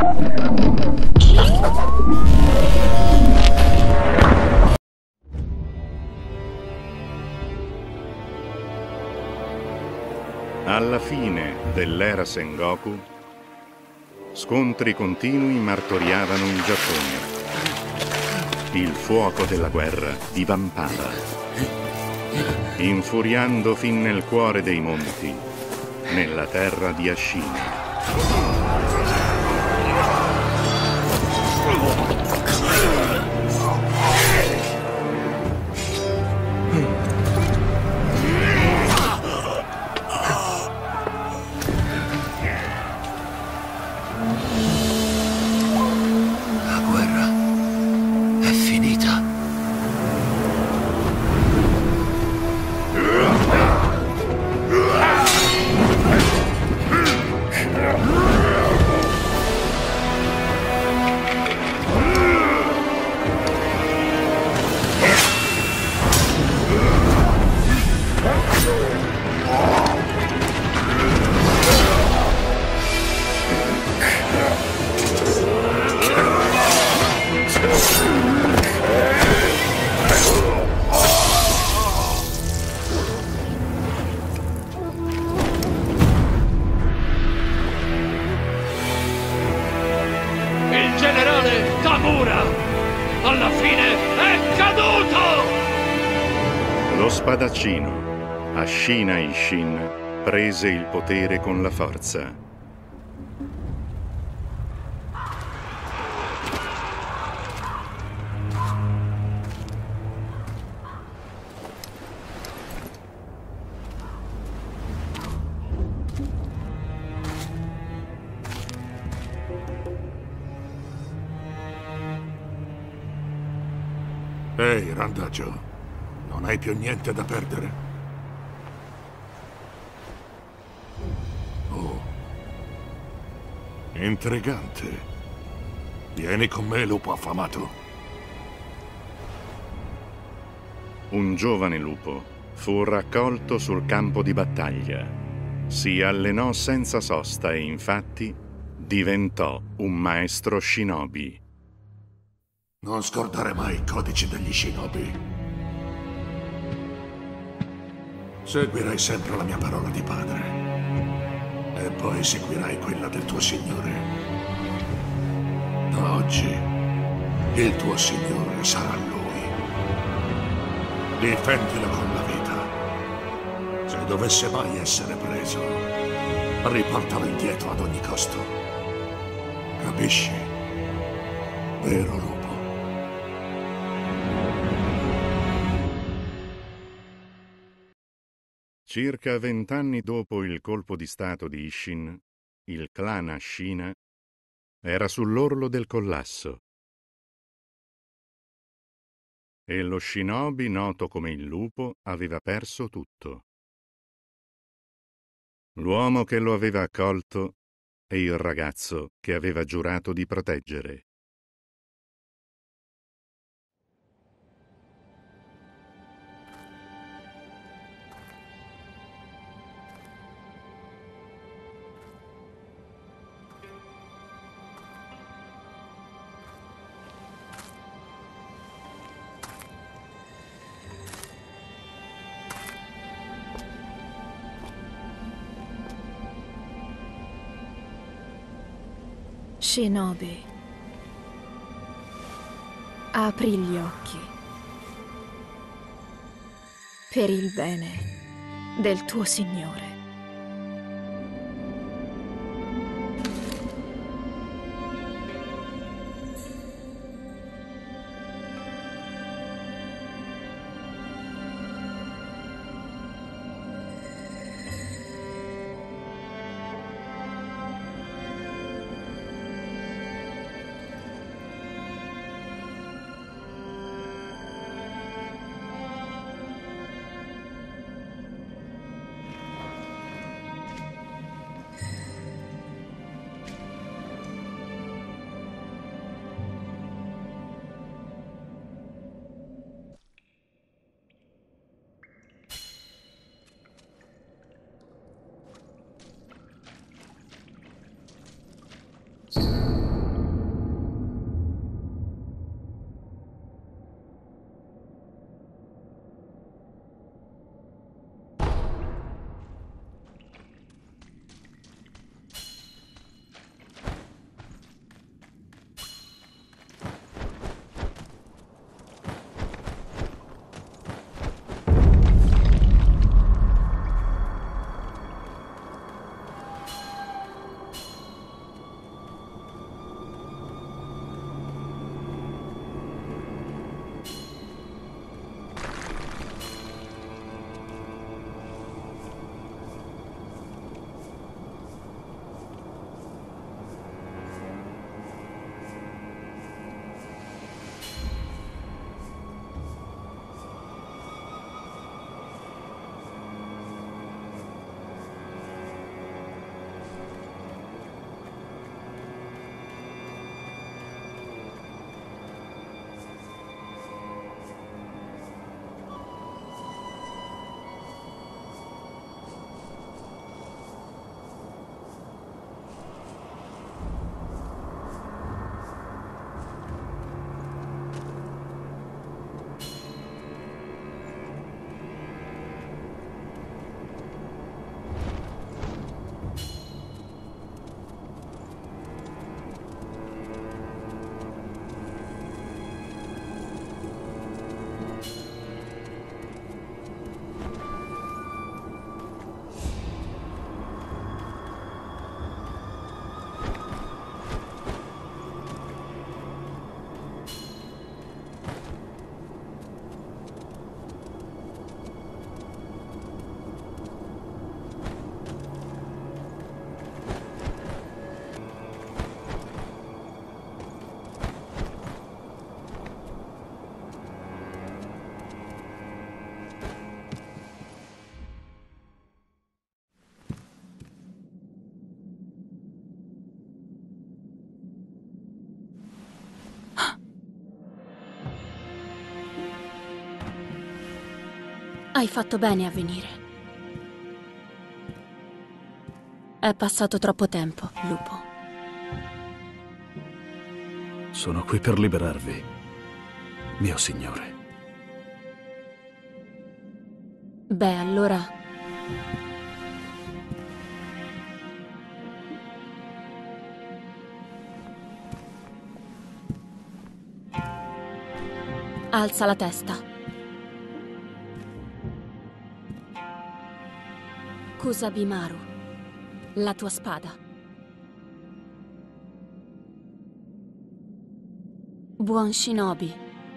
Alla fine dell'era Sengoku, scontri continui martoriavano il Giappone. Il fuoco della guerra divampava, infuriando fin nel cuore dei monti, nella terra di Ashina. Alla fine è caduto! Lo spadaccino, Ashina Ishin, prese il potere con la forza. Ehi, randagio, non hai più niente da perdere? Oh, intrigante. Vieni con me, lupo affamato. Un giovane lupo fu raccolto sul campo di battaglia. Si allenò senza sosta e infatti diventò un maestro shinobi. Non scordare mai i codici degli shinobi. Seguirai sempre la mia parola di padre. E poi seguirai quella del tuo signore. Da oggi, il tuo signore sarà lui. Difendilo con la vita. Se dovesse mai essere preso, riportalo indietro ad ogni costo. Capisci? Vero lupo? Circa 20 anni dopo il colpo di stato di Ishin, il clan Ashina era sull'orlo del collasso. E lo shinobi, noto come il lupo, aveva perso tutto. L'uomo che lo aveva accolto e il ragazzo che aveva giurato di proteggere. Shinobi, apri gli occhi per il bene del tuo signore. Hai fatto bene a venire. È passato troppo tempo, lupo. Sono qui per liberarvi, mio signore. Beh, allora... Alza la testa. Kusabimaru, la tua spada. Buon shinobi.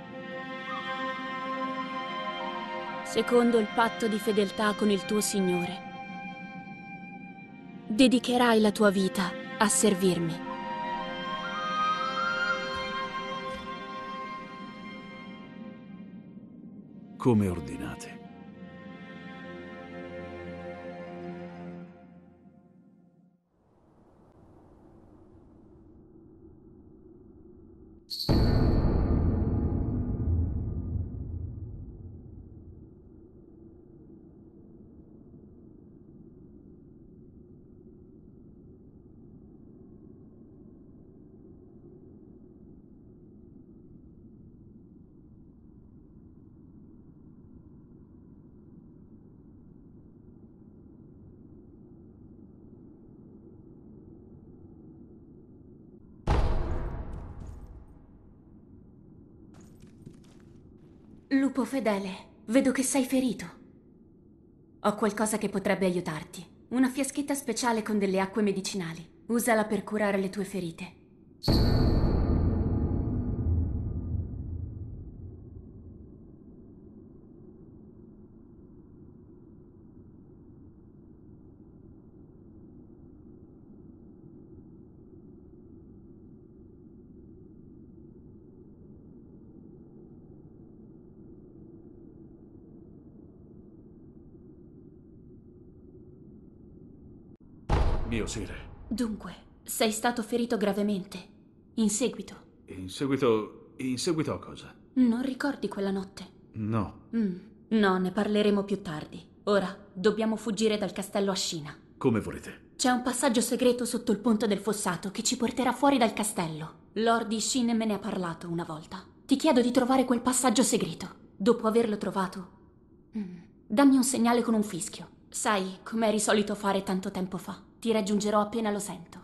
Secondo il patto di fedeltà con il tuo signore, dedicherai la tua vita a servirmi. Come ordinate. Lupo fedele, vedo che sei ferito. Ho qualcosa che potrebbe aiutarti. Una fiaschetta speciale con delle acque medicinali. Usala per curare le tue ferite. Mio sire. Dunque, sei stato ferito gravemente. In seguito. In seguito a cosa? Non ricordi quella notte? No. No, ne parleremo più tardi. Ora, dobbiamo fuggire dal castello Ashina. Come volete. C'è un passaggio segreto sotto il ponte del fossato che ci porterà fuori dal castello. Lord Ishin me ne ha parlato una volta. Ti chiedo di trovare quel passaggio segreto. Dopo averlo trovato, dammi un segnale con un fischio. Sai, come eri solito fare tanto tempo fa. Ti raggiungerò appena lo sento.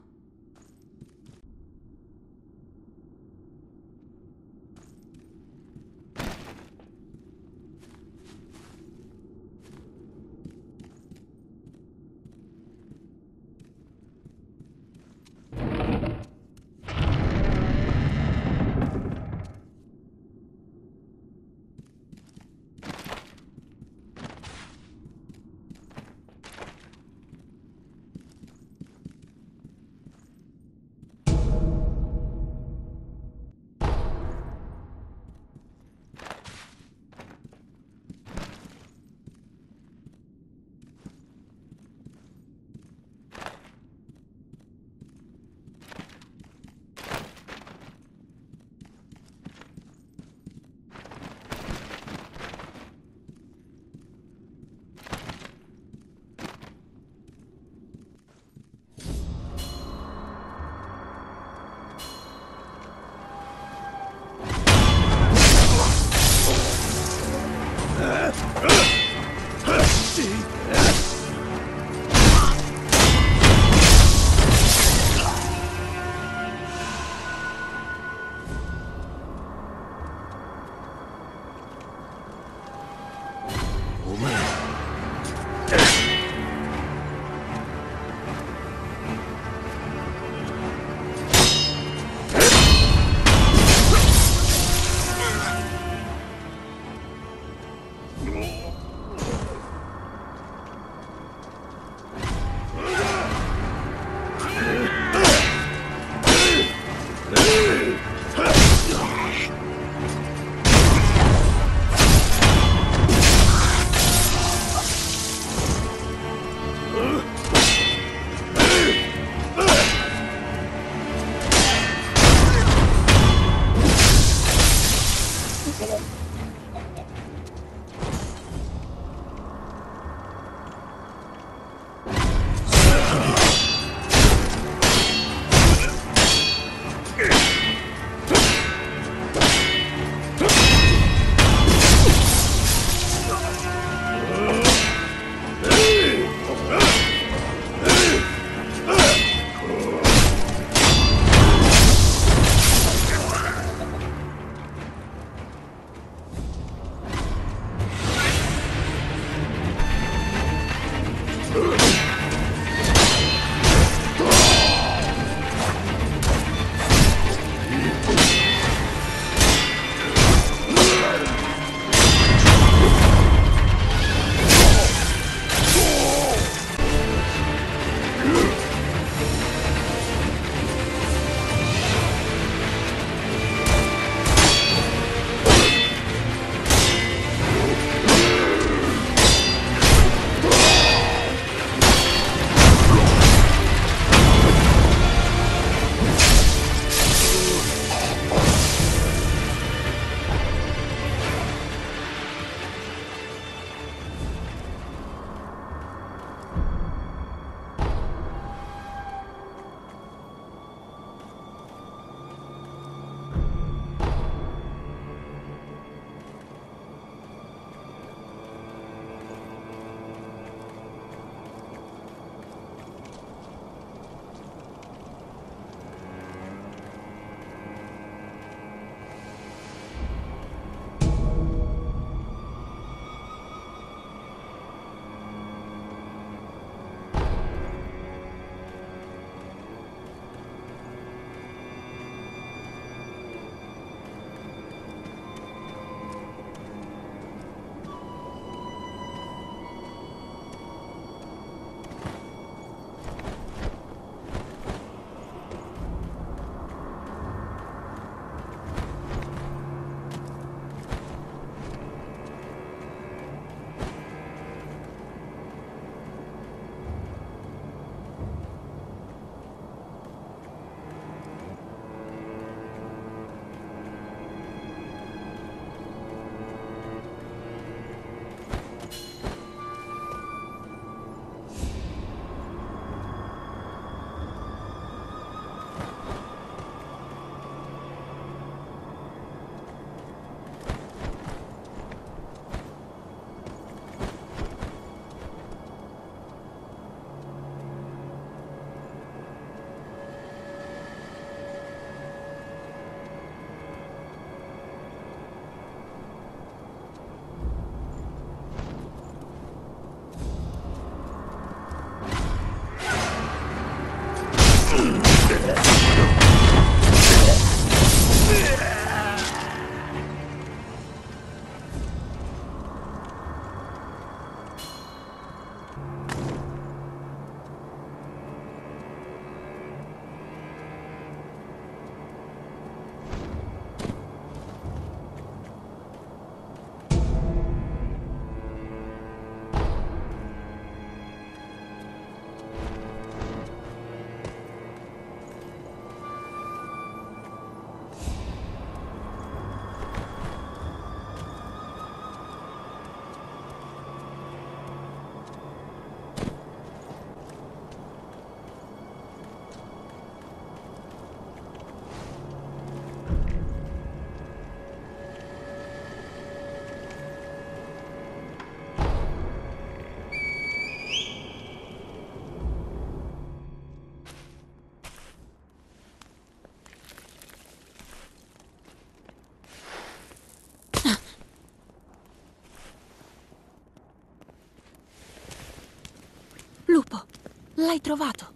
L'hai trovato.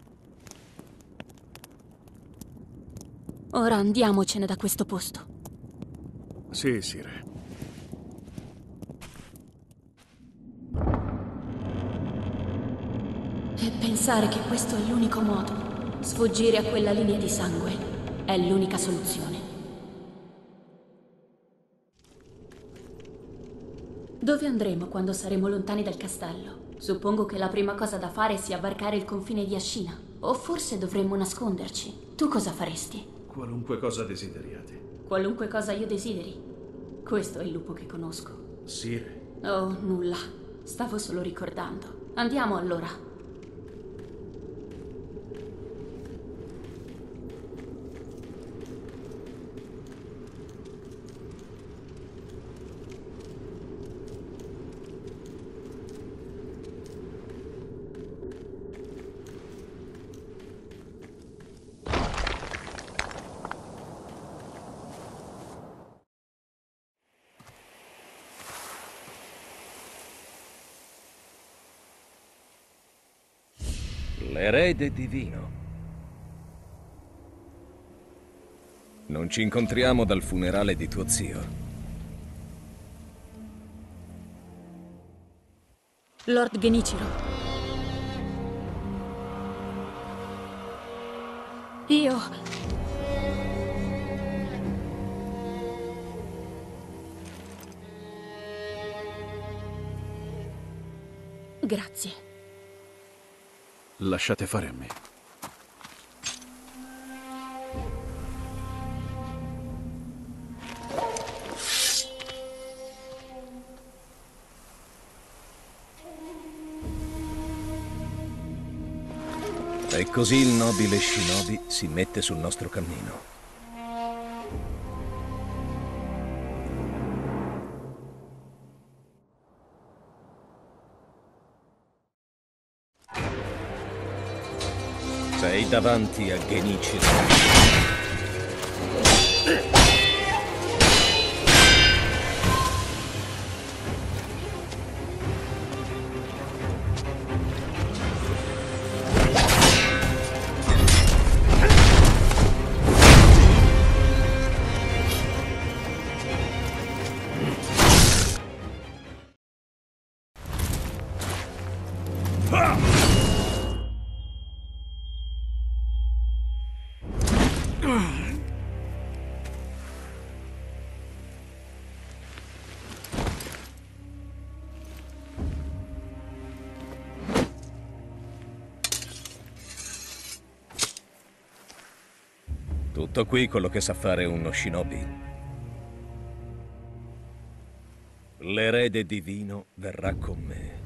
Ora andiamocene da questo posto. Sì, Sire. E pensare che questo è l'unico modo. Sfuggire a quella linea di sangue è l'unica soluzione. Dove andremo quando saremo lontani dal castello? Suppongo che la prima cosa da fare sia varcare il confine di Ashina. O forse dovremmo nasconderci. Tu cosa faresti? Qualunque cosa desideriate. Qualunque cosa io desideri. Questo è il lupo che conosco. Sire. Oh, nulla. Stavo solo ricordando. Andiamo allora. L'erede divino. Non ci incontriamo dal funerale di tuo zio. Lord Genichiro. Io... Grazie. Lasciate fare a me. E così il nobile shinobi si mette sul nostro cammino. Sei davanti a Genichiro. Tutto qui quello che sa fare uno shinobi. L'erede divino verrà con me.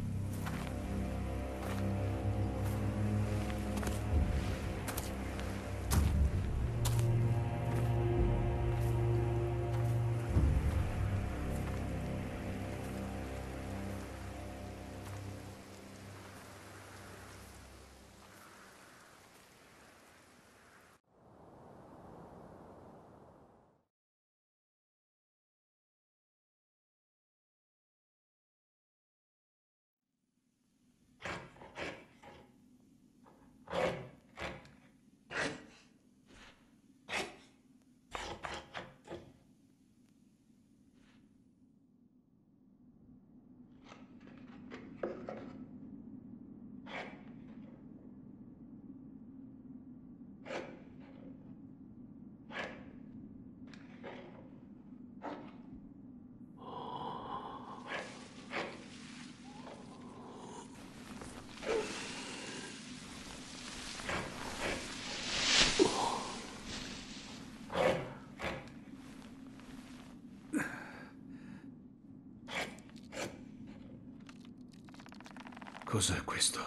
Cos'è questo?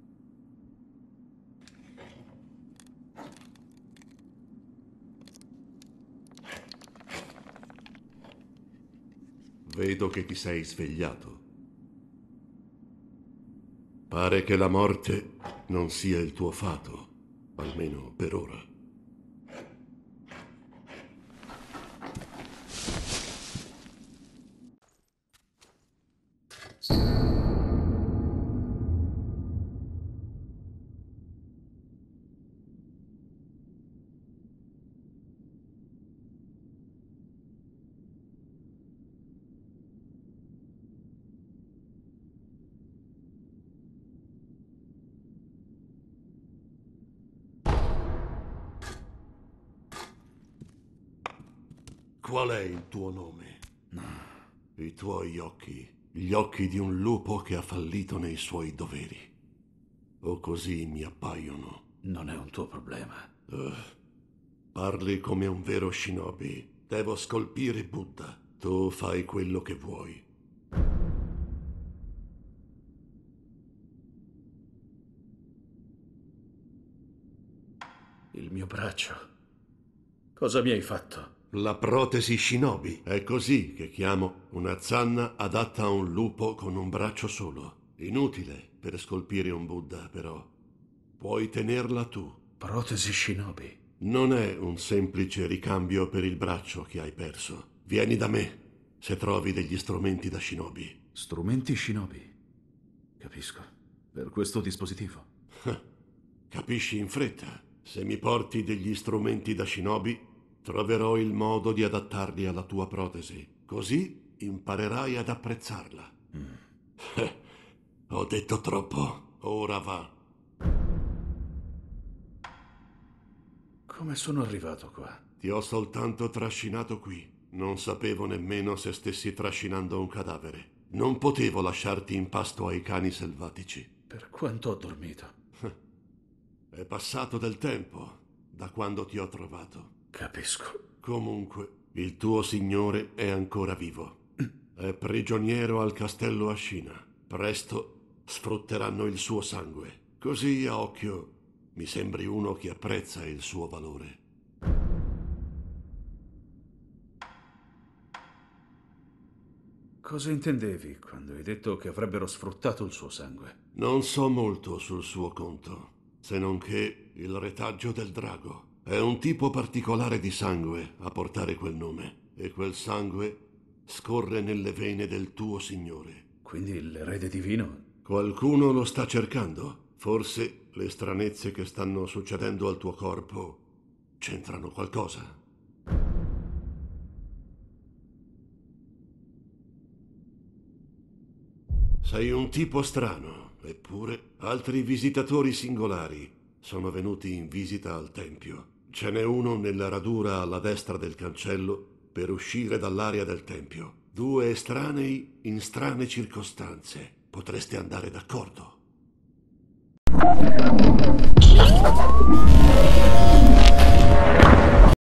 Vedo che ti sei svegliato. Pare che la morte non sia il tuo fato, almeno per ora. Qual è il tuo nome? I tuoi occhi, gli occhi di un lupo che ha fallito nei suoi doveri. O così mi appaiono. Non è un tuo problema. Parli come un vero shinobi. Devo scolpire Buddha. Tu fai quello che vuoi. Il mio braccio. Cosa mi hai fatto? La protesi shinobi. È così che chiamo una zanna adatta a un lupo con un braccio solo. Inutile per scolpire un Buddha, però. Puoi tenerla tu. Protesi shinobi. Non è un semplice ricambio per il braccio che hai perso. Vieni da me, se trovi degli strumenti da shinobi. Strumenti shinobi. Capisco. Per questo dispositivo. Capisci in fretta. Se mi porti degli strumenti da shinobi, troverò il modo di adattarli alla tua protesi. Così imparerai ad apprezzarla. Ho detto troppo. Ora va. Come sono arrivato qua? Ti ho soltanto trascinato qui. Non sapevo nemmeno se stessi trascinando un cadavere. Non potevo lasciarti in pasto ai cani selvatici. Per quanto ho dormito? È passato del tempo da quando ti ho trovato. Capisco. Comunque, il tuo signore è ancora vivo. È prigioniero al castello Ashina. Presto sfrutteranno il suo sangue. Così a occhio mi sembri uno che apprezza il suo valore. Cosa intendevi quando hai detto che avrebbero sfruttato il suo sangue? Non so molto sul suo conto, se non che il retaggio del drago. È un tipo particolare di sangue a portare quel nome, e quel sangue scorre nelle vene del tuo signore. Quindi l'erede divino? Qualcuno lo sta cercando. Forse le stranezze che stanno succedendo al tuo corpo c'entrano qualcosa. Sei un tipo strano, eppure altri visitatori singolari sono venuti in visita al tempio. Ce n'è uno nella radura alla destra del cancello per uscire dall'area del tempio. 2 estranei in strane circostanze. Potreste andare d'accordo.